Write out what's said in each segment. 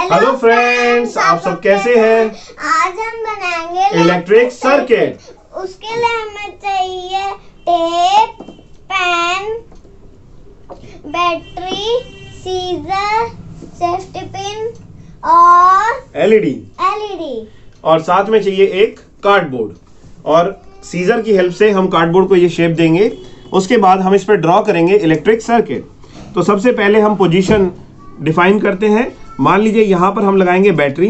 Hello friends, आप सब कैसे हैं? आज हम बनाएंगे इलेक्ट्रिक सर्किट। उसके लिए हमें चाहिए tape, pen, battery, scissor, safety pin और एलईडी और साथ में चाहिए एक कार्डबोर्ड। और सीजर की हेल्प से हम कार्डबोर्ड को ये शेप देंगे। उसके बाद हम इस पर ड्रॉ करेंगे इलेक्ट्रिक सर्किट। तो सबसे पहले हम पोजीशन डिफाइन करते हैं। मान लीजिए यहां पर हम लगाएंगे बैटरी,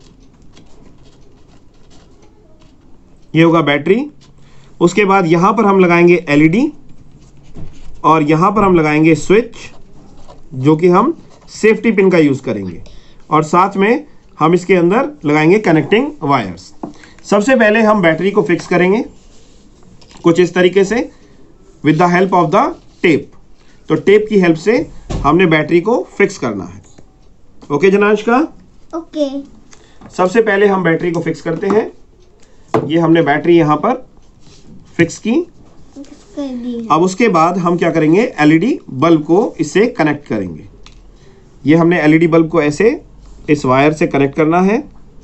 ये होगा बैटरी। उसके बाद यहां पर हम लगाएंगे एलईडी और यहां पर हम लगाएंगे स्विच, जो कि हम सेफ्टी पिन का यूज करेंगे। और साथ में हम इसके अंदर लगाएंगे कनेक्टिंग वायर्स। सबसे पहले हम बैटरी को फिक्स करेंगे कुछ इस तरीके से with the help of the tape. तो टेप की हेल्प से हमने बैटरी को फिक्स करना है। ओके जनांशका? ओके। सबसे पहले हम बैटरी को फिक्स करते हैं। ये हमने बैटरी यहां पर फिक्स की। अब उसके बाद हम क्या करेंगे, एलईडी बल्ब को इससे कनेक्ट करेंगे। ये हमने एलईडी बल्ब को ऐसे इस वायर से कनेक्ट करना है।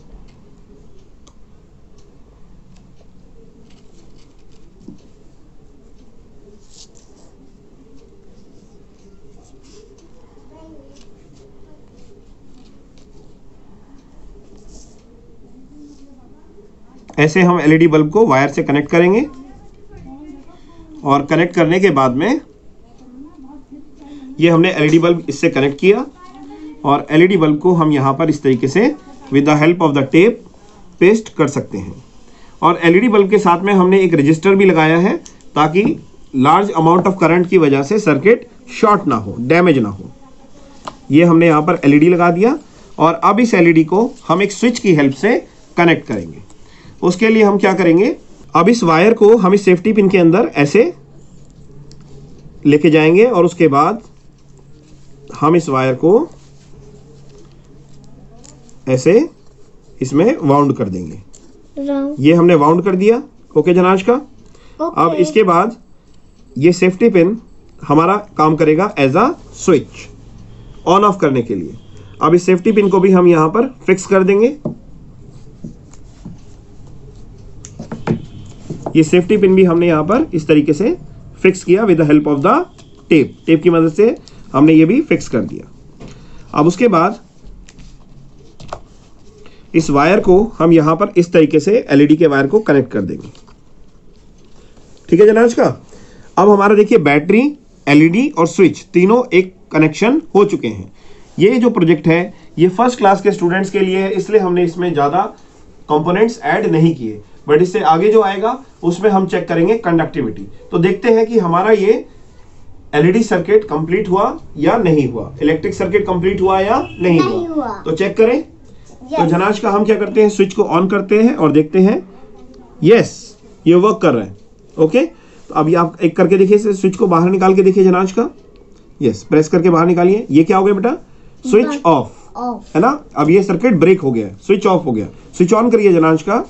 ऐसे हम एलईडी बल्ब को वायर से कनेक्ट करेंगे और कनेक्ट करने के बाद में ये हमने एलईडी बल्ब इससे कनेक्ट किया और एलईडी बल्ब को हम यहाँ पर इस तरीके से with the help of the tape paste कर सकते हैं। और एलईडी बल्ब के साथ में हमने एक रजिस्टर भी लगाया है ताकि लार्ज अमाउंट ऑफ करंट की वजह से सर्किट शॉर्ट ना हो, डैमेज ना हो। ये हमने यहाँ पर एलईडी लगा दिया और अब इस एलईडी को हम एक स्विच की हेल्प से कनेक्ट करेंगे। उसके लिए हम क्या करेंगे, अब इस वायर को हम इस सेफ्टी पिन के अंदर ऐसे लेके जाएंगे और उसके बाद हम इस वायर को ऐसे इसमें वाउंड कर देंगे। ये हमने वाउंड कर दिया। ओके जनाज का? अब इसके बाद ये सेफ्टी पिन हमारा काम करेगा as a switch on off करने के लिए। अब इस सेफ्टी पिन को भी हम यहां पर फिक्स कर देंगे। ये सेफ्टी पिन भी हमने यहां पर इस तरीके से फिक्स किया with the help of the tape. Tape की मदद से हमने ये भी फिक्स कर दिया। अब उसके बाद इस वायर को हम यहां पर इस तरीके से एलईडी के वायर को कनेक्ट कर देंगे। ठीक है जनाज का? अब हमारा देखिए बैटरी, एलईडी और स्विच तीनों एक कनेक्शन हो चुके हैं। ये जो प्रोजेक्ट है ये फर्स्ट क्लास के स्टूडेंट्स के लिए है, इसलिए हमने इसमें ज्यादा कंपोनेंट्स ऐड नहीं किए। बट इससे आगे जो आएगा उसमें हम चेक करेंगे कंडक्टिविटी। तो देखते हैं कि हमारा ये एलईडी सर्किट कंप्लीट हुआ या नहीं हुआ, इलेक्ट्रिक सर्किट कंप्लीट हुआ या नहीं हुआ। तो चेक करें। तो जनाज का हम क्या करते हैं, स्विच को ऑन करते हैं और देखते हैं यस ये वर्क कर रहा है। ओके, तो अभी आप एक करके देखिए, स्विच को बाहर निकाल के देखिए जनाज का। यस, प्रेस करके बाहर निकालिए। ये क्या हो गया बेटा, स्विच ऑफ है ना। अब ये सर्किट ब्रेक हो गया, स्विच ऑफ हो गया। स्विच ऑन करिए जनाज का।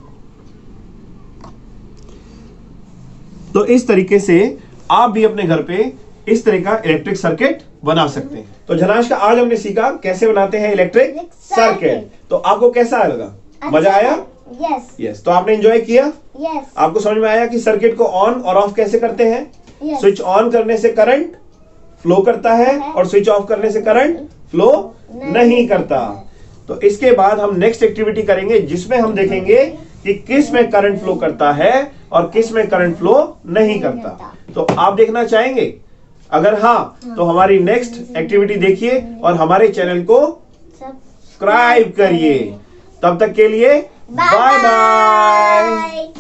तो इस तरीके से आप भी अपने घर पे इस तरह का इलेक्ट्रिक सर्किट बना सकते हैं। तो जनाश का आज हमने सीखा कैसे बनाते हैं इलेक्ट्रिक सर्किट। तो आपको कैसा लगा? मजा आया? यस। तो आपने एंजॉय किया? आपको समझ में आया कि सर्किट को ऑन और ऑफ कैसे करते हैं? स्विच ऑन करने से करंट फ्लो करता है और स्विच ऑफ करने से करंट फ्लो नहीं करता। तो इसके बाद हम नेक्स्ट एक्टिविटी करेंगे जिसमें हम देखेंगे कि किस में करंट फ्लो करता है और किस में करंट फ्लो नहीं करता। तो आप देखना चाहेंगे? अगर हाँ तो हमारी नेक्स्ट एक्टिविटी देखिए और हमारे चैनल को सब्सक्राइब करिए। तब तक के लिए बाय बाय।